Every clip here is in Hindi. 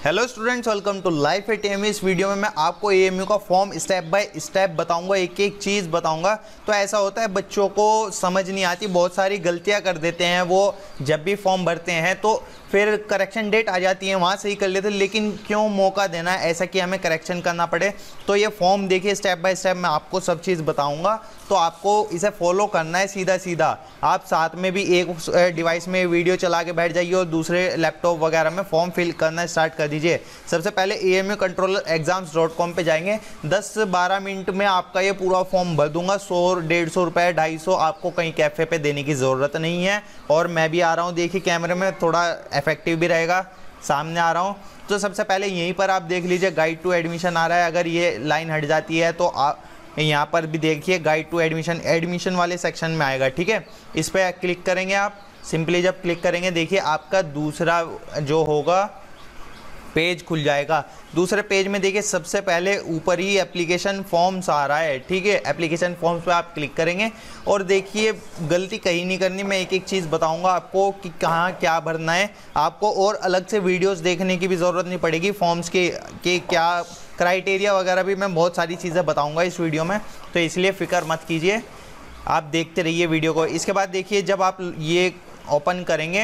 Hello students, welcome to life at M. इस वीडियो में मैं आपको एएमयू का फॉर्म स्टेप बाय स्टेप बताऊंगा, एक एक चीज़ बताऊंगा। तो ऐसा होता है बच्चों को समझ नहीं आती, बहुत सारी गलतियां कर देते हैं वो जब भी फॉर्म भरते हैं, तो फिर करेक्शन डेट आ जाती है वहाँ सही कर लेते हैं। लेकिन क्यों मौका देना है ऐसा कि हमें करेक्शन करना पड़े। तो ये फॉर्म देखिए, स्टेप बाय स्टेप मैं आपको सब चीज़ बताऊँगा, तो आपको इसे फॉलो करना है सीधा सीधा। आप साथ में भी एक डिवाइस में वीडियो चला के बैठ जाइए और दूसरे लैपटॉप वगैरह में फॉर्म फिल करना स्टार्ट कर दीजिए। सबसे पहले amucontrollerexams.com पे जाएंगे। 10-12 मिनट में आपका ये पूरा फॉर्म भर दूंगा। 100-150 रुपये 250 आपको कहीं कैफ़े पे देने की ज़रूरत नहीं है। और मैं भी आ रहा हूँ, देखिए कैमरे में थोड़ा इफेक्टिव भी रहेगा, सामने आ रहा हूँ। तो सबसे पहले यहीं पर आप देख लीजिए गाइड टू एडमिशन आ रहा है। अगर ये लाइन हट जाती है तो आप यहाँ पर भी देखिए गाइड टू एडमिशन वाले सेक्शन में आएगा। ठीक है, इस पर क्लिक करेंगे आप। सिंपली जब क्लिक करेंगे देखिए आपका दूसरा जो होगा पेज खुल जाएगा। दूसरे पेज में देखिए सबसे पहले ऊपर ही एप्लीकेशन फॉर्म्स आ रहा है। ठीक है, एप्लीकेशन फॉर्म्स पे आप क्लिक करेंगे और देखिए गलती कहीं नहीं करनी। मैं एक एक चीज़ बताऊंगा आपको कि कहाँ क्या भरना है। आपको और अलग से वीडियोस देखने की भी ज़रूरत नहीं पड़ेगी। फॉर्म्स के क्या क्राइटेरिया वगैरह भी मैं बहुत सारी चीज़ें बताऊँगा इस वीडियो में, तो इसलिए फ़िक्र मत कीजिए, आप देखते रहिए वीडियो को। इसके बाद देखिए जब आप ये ओपन करेंगे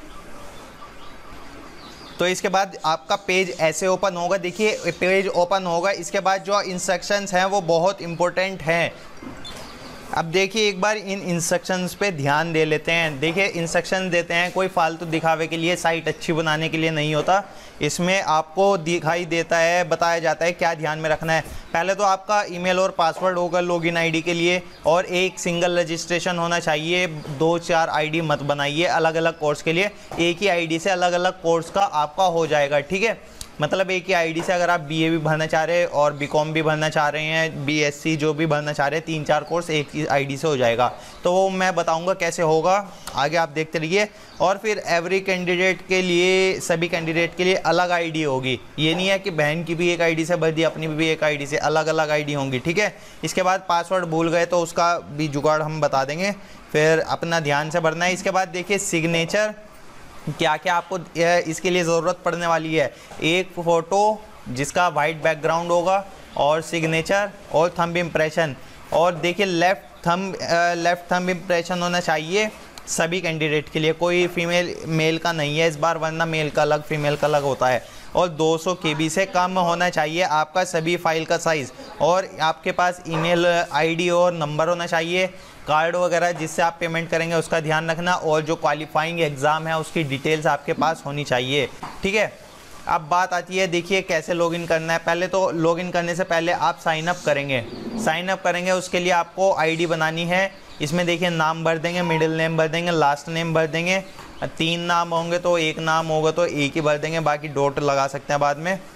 तो इसके बाद आपका पेज ऐसे ओपन होगा। देखिए पेज ओपन होगा, इसके बाद जो इंस्ट्रक्शंस हैं वो बहुत इंपॉर्टेंट हैं। अब देखिए एक बार इन इंस्ट्रक्शंस पे ध्यान दे लेते हैं। देखिए इंस्ट्रक्शन देते हैं कोई फालतू दिखावे के लिए, साइट अच्छी बनाने के लिए नहीं होता। इसमें आपको दिखाई देता है, बताया जाता है क्या ध्यान में रखना है। पहले तो आपका ईमेल और पासवर्ड होगा लॉगिन आईडी के लिए, और एक सिंगल रजिस्ट्रेशन होना चाहिए। 2-4 आईडी मत बनाइए अलग अलग कोर्स के लिए। एक ही आईडी से अलग अलग कोर्स का आपका हो जाएगा। ठीक है, मतलब एक ही आईडी से अगर आप बीए भी भरना चाह रहे हैं और बीकॉम भी भरना चाह रहे हैं, बीएससी जो भी भरना चाह रहे हैं, 3-4 कोर्स एक ही आईडी से हो जाएगा। तो वो मैं बताऊंगा कैसे होगा, आगे आप देखते रहिए। और फिर एवरी कैंडिडेट के लिए, सभी कैंडिडेट के लिए अलग आईडी होगी। ये नहीं है कि बहन की भी एक आईडी से भर दी, अपनी भी एक आईडी से, अलग अलग आईडी होंगी। ठीक है, इसके बाद पासवर्ड भूल गए तो उसका भी जुगाड़ हम बता देंगे, फिर अपना ध्यान से भरना है। इसके बाद देखिए सिग्नेचर, क्या क्या आपको इसके लिए ज़रूरत पड़ने वाली है। एक फ़ोटो जिसका वाइट बैकग्राउंड होगा, और सिग्नेचर और थंब इम्प्रेशन। और देखिए लेफ़्ट थंब इम्प्रेशन होना चाहिए सभी कैंडिडेट के लिए, कोई फीमेल मेल का नहीं है इस बार, वरना मेल का अलग फीमेल का अलग होता है। और 200 KB से कम होना चाहिए आपका सभी फाइल का साइज़। और आपके पास ईमेल आईडी और नंबर होना चाहिए। कार्ड वगैरह जिससे आप पेमेंट करेंगे उसका ध्यान रखना, और जो क्वालिफाइंग एग्ज़ाम है उसकी डिटेल्स आपके पास होनी चाहिए। ठीक है, अब बात आती है देखिए कैसे लॉगिन करना है। पहले तो लॉगिन करने से पहले आप साइन अप करेंगे। उसके लिए आपको आईडी बनानी है। इसमें देखिए नाम भर देंगे, मिडिल नेम भर देंगे, लास्ट नेम भर देंगे। 3 नाम होंगे तो एक नाम होगा तो एक ही भर देंगे, बाकी डॉट लगा सकते हैं बाद में।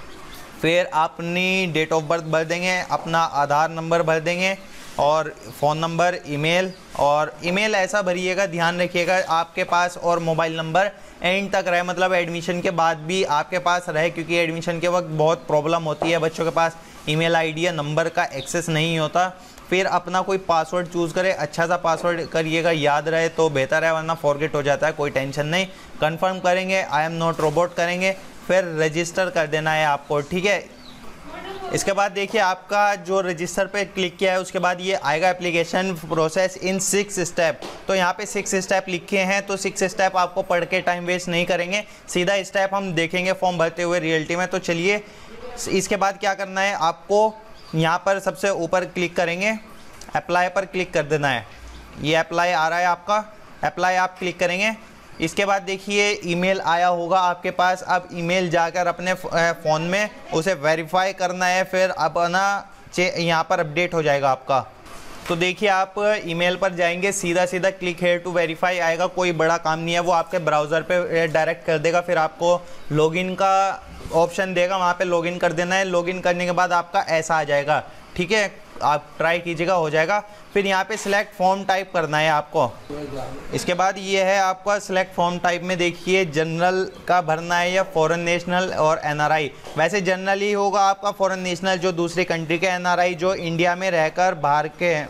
फिर अपनी डेट ऑफ बर्थ भर देंगे, अपना आधार नंबर भर देंगे, और फ़ोन नंबर, ईमेल। और ईमेल ऐसा भरिएगा, ध्यान रखिएगा आपके पास और मोबाइल नंबर एंड तक रहे, मतलब एडमिशन के बाद भी आपके पास रहे, क्योंकि एडमिशन के वक्त बहुत प्रॉब्लम होती है, बच्चों के पास ईमेल आईडी या नंबर का एक्सेस नहीं होता। फिर अपना कोई पासवर्ड चूज़ करें, अच्छा सा पासवर्ड करिएगा, याद रहे तो बेहतर है, वरना फॉरगेट हो जाता है, कोई टेंशन नहीं। कंफर्म करेंगे, आई एम नॉट रोबोट करेंगे, फिर रजिस्टर कर देना है आपको। ठीक है, इसके बाद देखिए आपका जो रजिस्टर पे क्लिक किया है उसके बाद ये आएगा एप्लीकेशन प्रोसेस इन 6 स्टेप। तो यहाँ पे 6 स्टेप लिखे हैं, तो 6 स्टेप आपको पढ़ के टाइम वेस्ट नहीं करेंगे, सीधा स्टेप हम देखेंगे फॉर्म भरते हुए रियलिटी में। तो चलिए, इसके बाद क्या करना है, आपको यहाँ पर सबसे ऊपर क्लिक करेंगे, अप्लाई पर क्लिक कर देना है। ये अप्लाई आ रहा है आपका, अप्लाई आप क्लिक करेंगे। इसके बाद देखिए ईमेल आया होगा आपके पास। अब ईमेल जाकर अपने फ़ोन में उसे वेरीफाई करना है, फिर अपना यहाँ पर अपडेट हो जाएगा आपका। तो देखिए आप ईमेल पर जाएंगे, सीधा सीधा क्लिक हेयर टू वेरीफाई आएगा, कोई बड़ा काम नहीं है, वो आपके ब्राउज़र पे डायरेक्ट कर देगा। फिर आपको लॉगिन का ऑप्शन देगा, वहाँ पे लॉगिन कर देना है। लॉगिन करने के बाद आपका ऐसा आ जाएगा। ठीक है, आप ट्राई कीजिएगा, हो जाएगा। फिर यहाँ पे सिलेक्ट फॉर्म टाइप करना है आपको। इसके बाद ये है आपका सिलेक्ट फॉर्म टाइप में देखिए जनरल का भरना है या फॉरेन नेशनल और एनआरआई। वैसे जनरल ही होगा आपका, फॉरेन नेशनल जो दूसरी कंट्री के, एनआरआई जो इंडिया में रहकर बाहर के हैं।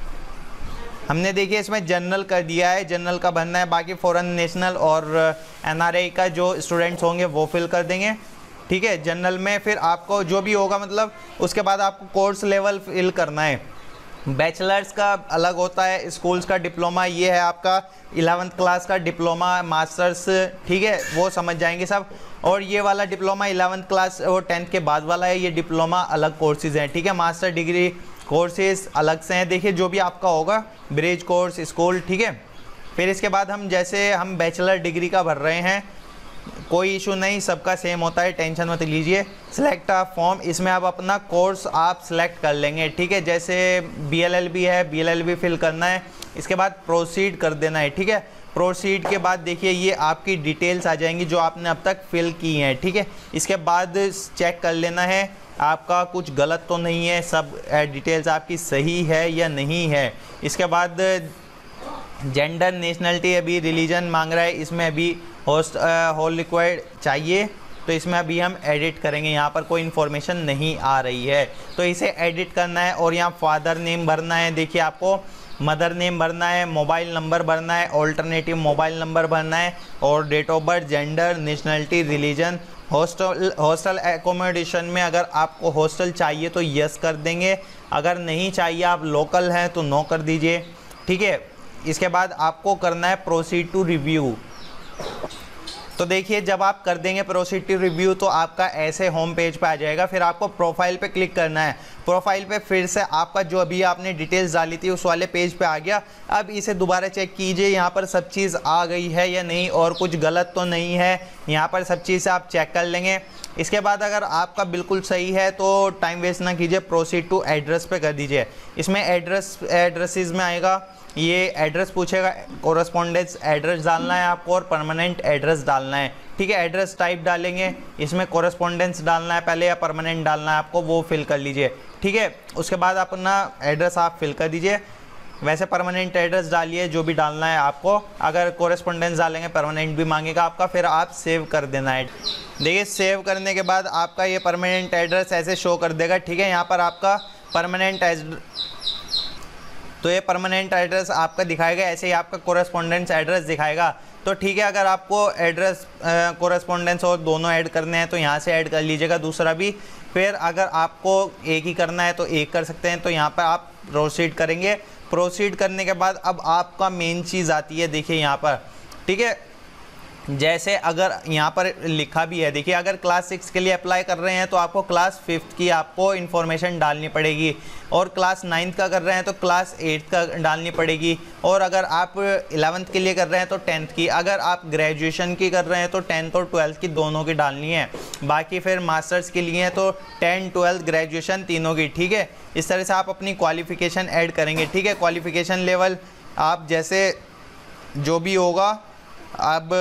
हमने देखिए इसमें जनरल कर दिया है, जनरल का भरना है, बाकी फॉरेन नेशनल और एनआरआई का जो स्टूडेंट्स होंगे वो फिल कर देंगे। ठीक है। जनरल में फिर आपको जो भी होगा मतलब उसके बाद आपको कोर्स लेवल फिल करना है। बैचलर्स का अलग होता है, स्कूल्स का डिप्लोमा, ये है आपका 11th क्लास का डिप्लोमा मास्टर्स, ठीक है, वो समझ जाएंगे सब। और ये वाला डिप्लोमा 11th क्लास और 10th के बाद वाला है, ये डिप्लोमा अलग कोर्सेज हैं, ठीक है। मास्टर डिग्री कोर्सेज अलग से हैं, देखिए जो भी आपका होगा, ब्रिज कोर्स, स्कूल, ठीक है। फिर इसके बाद हम जैसे हम बैचलर डिग्री का भर रहे हैं, कोई इशू नहीं, सबका सेम होता है, टेंशन मत लीजिए। सिलेक्ट अ फॉर्म, इसमें आप अपना कोर्स आप सिलेक्ट कर लेंगे, ठीक है। जैसे BLLB है, BLLB फिल करना है, इसके बाद प्रोसीड कर देना है, ठीक है। प्रोसीड के बाद देखिए ये आपकी डिटेल्स आ जाएंगी जो आपने अब तक फिल की हैं, ठीक है। इसके बाद चेक कर लेना है आपका कुछ गलत तो नहीं है, सब डिटेल्स आपकी सही है या नहीं है। इसके बाद जेंडर, नेशनलिटी, अभी रिलीजन मांग रहा है, इसमें अभी होल रिक्वायर्ड चाहिए, तो इसमें अभी हम एडिट करेंगे, यहाँ पर कोई इन्फॉर्मेशन नहीं आ रही है तो इसे एडिट करना है। और यहाँ फादर नेम भरना है, देखिए आपको मदर नेम भरना है, मोबाइल नंबर भरना है, ऑल्टरनेटिव मोबाइल नंबर भरना है, और date of birth, gender, nationality, religion. Hostel accommodation में अगर आपको हॉस्टल चाहिए तो यस कर देंगे, अगर नहीं चाहिए, आप लोकल हैं तो नो कर दीजिए, ठीक है। इसके बाद आपको करना है प्रोसीड टू रिव्यू। तो देखिए जब आप कर देंगे प्रोसीड टू रिव्यू तो आपका ऐसे होम पेज पे आ जाएगा। फिर आपको प्रोफाइल पे क्लिक करना है, प्रोफाइल पे फिर से आपका जो अभी आपने डिटेल्स डाली थी उस वाले पेज पे आ गया। अब इसे दोबारा चेक कीजिए यहाँ पर सब चीज़ आ गई है या नहीं और कुछ गलत तो नहीं है, यहाँ पर सब चीज़ आप चेक कर लेंगे। इसके बाद अगर आपका बिल्कुल सही है तो टाइम वेस्ट ना कीजिए, प्रोसीड टू एड्रेस पे कर दीजिए। इसमें एड्रेसेस में आएगा, ये एड्रेस पूछेगा, कोरस्पोंडेंस एड्रेस डालना है आपको और परमानेंट एड्रेस डालना है, ठीक है। एड्रेस टाइप डालेंगे, इसमें कोरस्पोंडेंस डालना है पहले या परमानेंट डालना है आपको, वो फिल कर लीजिए, ठीक है। उसके बाद अपना एड्रेस आप फिल कर दीजिए, वैसे परमानेंट एड्रेस डालिए जो भी डालना है आपको, अगर कोरस्पोंडेंस डालेंगे परमानेंट भी मांगेगा आपका, फिर आप सेव कर देना है। देखिए सेव करने के बाद आपका ये परमानेंट एड्रेस ऐसे शो कर देगा, ठीक है। यहाँ पर आपका परमानेंट तो ये परमानेंट एड्रेस आपका दिखाएगा, ऐसे ही आपका कोरस्पोंडेंस एड्रेस दिखाएगा, तो ठीक है। अगर आपको एड्रेस कोरस्पोंडेंस और दोनों ऐड करने हैं तो यहाँ से ऐड कर लीजिएगा, दूसरा भी। फिर अगर आपको एक ही करना है तो एक कर सकते हैं, तो यहाँ पर आप प्रोसीड करेंगे। प्रोसीड करने के बाद अब आपका मेन चीज़ आती है, देखिए यहाँ पर, ठीक है। जैसे अगर यहाँ पर लिखा भी है, देखिए अगर क्लास 6 के लिए अप्लाई कर रहे हैं तो आपको क्लास 5th की आपको इन्फॉर्मेशन डालनी पड़ेगी, और क्लास 9th का कर रहे हैं तो क्लास 8th का डालनी पड़ेगी, और अगर आप 11th के लिए कर रहे हैं तो 10th की, अगर आप ग्रेजुएशन की कर रहे हैं तो 10th और 12th की दोनों की डालनी है। बाकी फिर मास्टर्स के लिए हैं तो 10, 12th, ग्रेजुएशन तीनों की, ठीक है। इस तरह से आप अपनी क्वालिफ़िकेशन ऐड करेंगे, ठीक है। क्वालिफ़िकेशन लेवल आप जैसे जो भी होगा, अब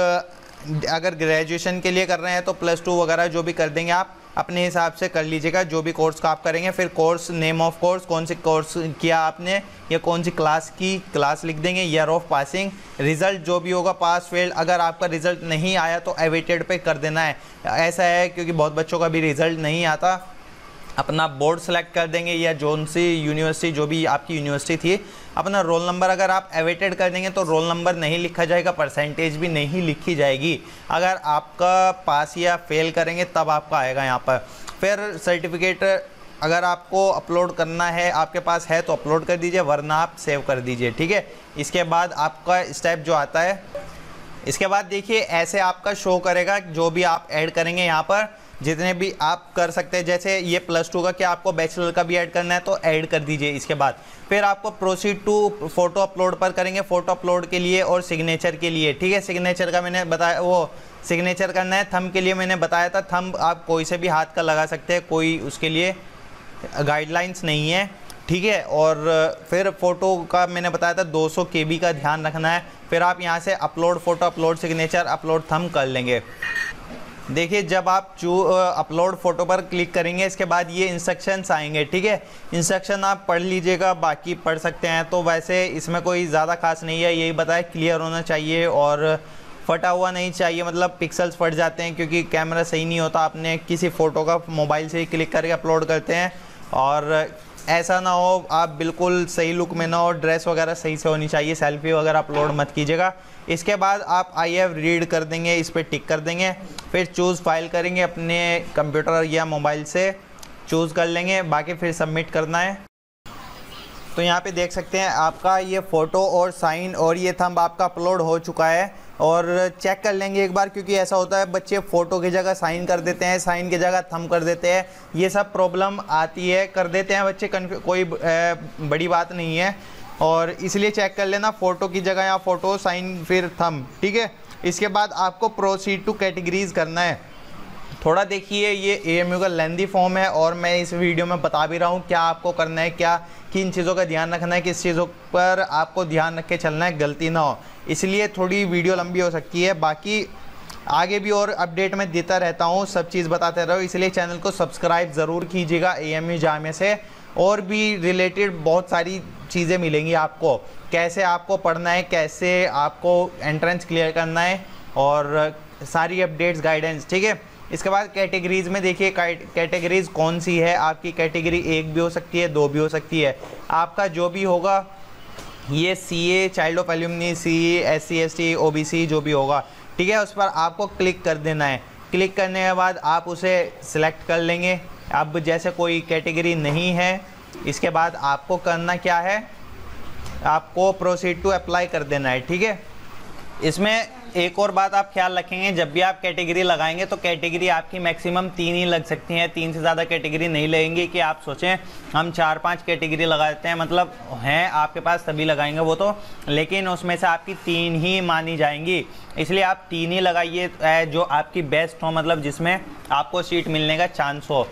अगर ग्रेजुएशन के लिए कर रहे हैं तो +2 वगैरह जो भी कर देंगे आप अपने हिसाब से कर लीजिएगा, जो भी कोर्स का आप करेंगे। फिर कोर्स, नेम ऑफ कोर्स, कौन सी कोर्स किया आपने या कौन सी क्लास की, क्लास लिख देंगे। ईयर ऑफ पासिंग, रिज़ल्ट जो भी होगा, पास फेल, अगर आपका रिज़ल्ट नहीं आया तो अवेटेड पे कर देना है। ऐसा है क्योंकि बहुत बच्चों का भी रिज़ल्ट नहीं आता, अपना बोर्ड सेलेक्ट कर देंगे या जोन सी यूनिवर्सिटी, जो भी आपकी यूनिवर्सिटी थी, अपना रोल नंबर अगर आप अवेटेड कर देंगे तो रोल नंबर नहीं लिखा जाएगा, परसेंटेज भी नहीं लिखी जाएगी। अगर आपका पास या फेल करेंगे तब आपका आएगा यहाँ पर। फिर सर्टिफिकेट अगर आपको अपलोड करना है, आपके पास है तो अपलोड कर दीजिए, वरना आप सेव कर दीजिए, ठीक है। इसके बाद आपका स्टेप जो आता है, इसके बाद देखिए ऐसे आपका शो करेगा जो भी आप ऐड करेंगे यहाँ पर, जितने भी आप कर सकते हैं। जैसे ये +2 का, क्या आपको बैचलर का भी ऐड करना है तो ऐड कर दीजिए। इसके बाद फिर आपको प्रोसीड टू फ़ोटो अपलोड पर करेंगे, फ़ोटो अपलोड के लिए और सिग्नेचर के लिए, ठीक है। सिग्नेचर का मैंने बताया, वो सिग्नेचर करना है। थंब के लिए मैंने बताया था, थंब आप कोई से भी हाथ का लगा सकते हैं, कोई उसके लिए गाइडलाइंस नहीं है, ठीक है। और फिर फ़ोटो का मैंने बताया था 200 KB का ध्यान रखना है। फिर आप यहाँ से upload photo, upload signature, upload thumb कर लेंगे। देखिए जब आप अपलोड फ़ोटो पर क्लिक करेंगे, इसके बाद ये इंस्ट्रक्शंस आएंगे, ठीक है। इंस्ट्रक्शन आप पढ़ लीजिएगा, बाकी पढ़ सकते हैं, तो वैसे इसमें कोई ज़्यादा खास नहीं है। यही बताया क्लियर होना चाहिए और फटा हुआ नहीं चाहिए, मतलब पिक्सल्स फट जाते हैं क्योंकि कैमरा सही नहीं होता। आपने किसी फ़ोटो का मोबाइल से ही क्लिक करके अपलोड करते हैं और ऐसा ना हो आप बिल्कुल सही लुक में ना हो, ड्रेस वगैरह सही से होनी चाहिए, सेल्फी वगैरह अपलोड मत कीजिएगा। इसके बाद आप आई हैव रीड कर देंगे, इस पर टिक कर देंगे, फिर चूज़ फाइल करेंगे, अपने कंप्यूटर या मोबाइल से चूज़ कर लेंगे, बाकी फिर सबमिट करना है। तो यहाँ पे देख सकते हैं आपका ये फ़ोटो और साइन और ये थंब आपका अपलोड हो चुका है। और चेक कर लेंगे एक बार, क्योंकि ऐसा होता है बच्चे फ़ोटो की जगह साइन कर देते हैं, साइन की जगह थंब कर देते हैं, ये सब प्रॉब्लम आती है, कर देते हैं बच्चे, कोई बड़ी बात नहीं है। और इसलिए चेक कर लेना फ़ोटो की जगह या फ़ोटो साइन फिर थंब, ठीक है। इसके बाद आपको प्रोसीड टू कैटेगरीज करना है। थोड़ा देखिए ये AMU का लेंदी फॉर्म है और मैं इस वीडियो में बता भी रहा हूँ क्या आपको करना है, क्या किन चीज़ों का ध्यान रखना है, किस चीज़ों पर आपको ध्यान रख के चलना है, गलती ना हो, इसलिए थोड़ी वीडियो लंबी हो सकती है। बाकी आगे भी और अपडेट मैं देता रहता हूँ, सब चीज़ बताते रहो, इसलिए चैनल को सब्सक्राइब ज़रूर कीजिएगा। AMU जामिया से और भी रिलेटेड बहुत सारी चीज़ें मिलेंगी आपको, कैसे आपको पढ़ना है, कैसे आपको एंट्रेंस क्लियर करना है और सारी अपडेट्स गाइडेंस, ठीक है। इसके बाद कैटेगरीज़ में देखिए कैटेगरीज़ कौन सी है आपकी, कैटेगरी 1 भी हो सकती है, 2 भी हो सकती है, आपका जो भी होगा ये CA child of alumni, CE SC ST OBC जो भी होगा, ठीक है, उस पर आपको क्लिक कर देना है। क्लिक करने के बाद आप उसे सिलेक्ट कर लेंगे। अब जैसे कोई कैटेगरी नहीं है, इसके बाद आपको करना क्या है, आपको प्रोसीड टू अप्लाई कर देना है, ठीक है। इसमें एक और बात आप ख्याल रखेंगे, जब भी आप कैटेगरी लगाएंगे तो कैटेगरी आपकी मैक्सिमम 3 ही लग सकती हैं, 3 से ज़्यादा कैटेगरी नहीं लगेंगी कि आप सोचें हम 4-5 कैटेगरी लगा देते हैं, मतलब हैं आपके पास तभी लगाएंगे वो तो, लेकिन उसमें से आपकी 3 ही मानी जाएंगी, इसलिए आप 3 ही लगाइए जो आपकी बेस्ट हो, मतलब जिसमें आपको सीट मिलने का चांस हो।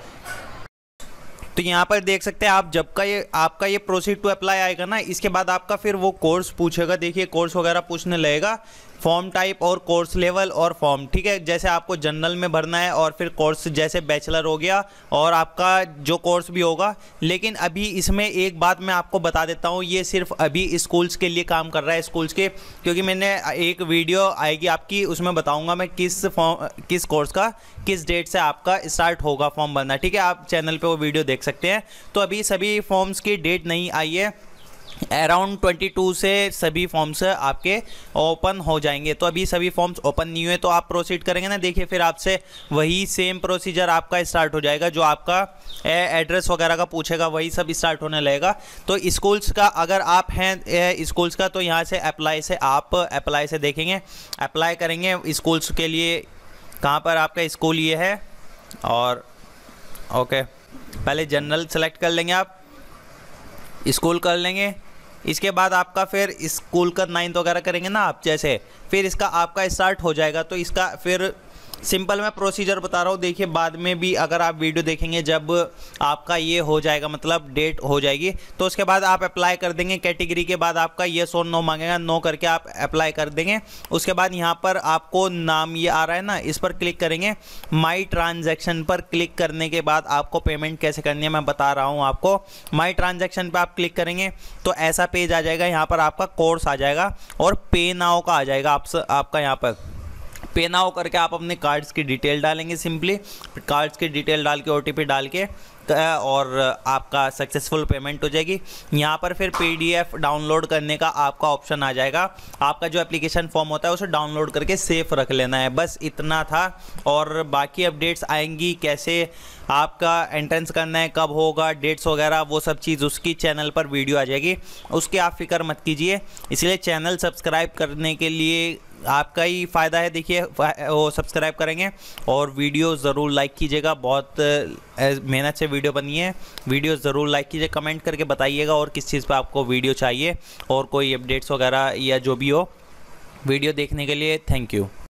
तो यहाँ पर देख सकते हैं आप, जब का ये आपका ये प्रोसीड टू अप्लाई आएगा ना, इसके बाद आपका फिर वो कोर्स पूछेगा, देखिए कोर्स वगैरह पूछने लगेगा, फॉर्म टाइप और कोर्स लेवल और फॉर्म, ठीक है। जैसे आपको जनरल में भरना है और फिर कोर्स जैसे बैचलर हो गया और आपका जो कोर्स भी होगा। लेकिन अभी इसमें एक बात मैं आपको बता देता हूँ, ये सिर्फ अभी स्कूल्स के लिए काम कर रहा है, स्कूल्स के, क्योंकि मैंने एक वीडियो आएगी आपकी, उसमें बताऊँगा मैं किस कोर्स का किस डेट से आपका स्टार्ट होगा फॉर्म भरना, ठीक है। आप चैनल पर वो वीडियो देख सकते हैं। तो अभी सभी फॉर्म्स की डेट नहीं आई है, अराउंड 22 से सभी फॉर्म्स आपके ओपन हो जाएंगे। तो अभी सभी फॉर्म्स ओपन नहीं हुए, तो आप प्रोसीड करेंगे ना, देखिए फिर आपसे वही सेम प्रोसीजर आपका स्टार्ट हो जाएगा, जो आपका एड्रेस वगैरह का पूछेगा वही सब स्टार्ट होने लगेगा। तो स्कूल्स का अगर आप हैं स्कूल्स का, तो यहाँ से अप्लाई से आप अप्लाई से देखेंगे, अप्लाई करेंगे स्कूल्स के लिए, कहाँ पर आपका स्कूल ये है, और ओके पहले जनरल सेलेक्ट कर लेंगे, आप स्कूल कर लेंगे। इसके बाद आपका फिर स्कूल का 9th वगैरह करेंगे ना आप, जैसे फिर इसका आपका स्टार्ट हो जाएगा। तो इसका फिर सिंपल मैं प्रोसीजर बता रहा हूँ, देखिए बाद में भी अगर आप वीडियो देखेंगे, जब आपका ये हो जाएगा मतलब डेट हो जाएगी, तो उसके बाद आप अप्लाई कर देंगे। कैटेगरी के बाद आपका येस और नो मांगेगा, नो करके आप अप्लाई कर देंगे। उसके बाद यहाँ पर आपको नाम ये आ रहा है ना, इस पर क्लिक करेंगे। माई ट्रांजैक्शन पर क्लिक करने के बाद आपको पेमेंट कैसे करनी है मैं बता रहा हूँ आपको। माई ट्रांजैक्शन पर आप क्लिक करेंगे तो ऐसा पेज आ जाएगा, यहाँ पर आपका कोर्स आ जाएगा और पे नाउ का आ जाएगा आपका। यहाँ पर पे नाउ करके आप अपने कार्ड्स की डिटेल डालेंगे, सिंपली कार्ड्स की डिटेल डाल के OTP डाल के, और आपका सक्सेसफुल पेमेंट हो जाएगी। यहाँ पर फिर PDF डाउनलोड करने का आपका ऑप्शन आ जाएगा। आपका जो एप्लीकेशन फॉर्म होता है उसे डाउनलोड करके सेफ रख लेना है, बस इतना था। और बाकी अपडेट्स आएंगी, कैसे आपका एंट्रेंस करना है, कब होगा, डेट्स वगैरह वो सब चीज़ उसकी चैनल पर वीडियो आ जाएगी, उसकी आप फिक्र मत कीजिए। इसलिए चैनल सब्सक्राइब करने के लिए आपका ही फ़ायदा है, देखिए वो सब्सक्राइब करेंगे और वीडियो ज़रूर लाइक कीजिएगा, बहुत मेहनत से वीडियो बनी है, वीडियो ज़रूर लाइक कीजिए, कमेंट करके बताइएगा और किस चीज़ पे आपको वीडियो चाहिए, और कोई अपडेट्स वगैरह या जो भी हो। वीडियो देखने के लिए थैंक यू।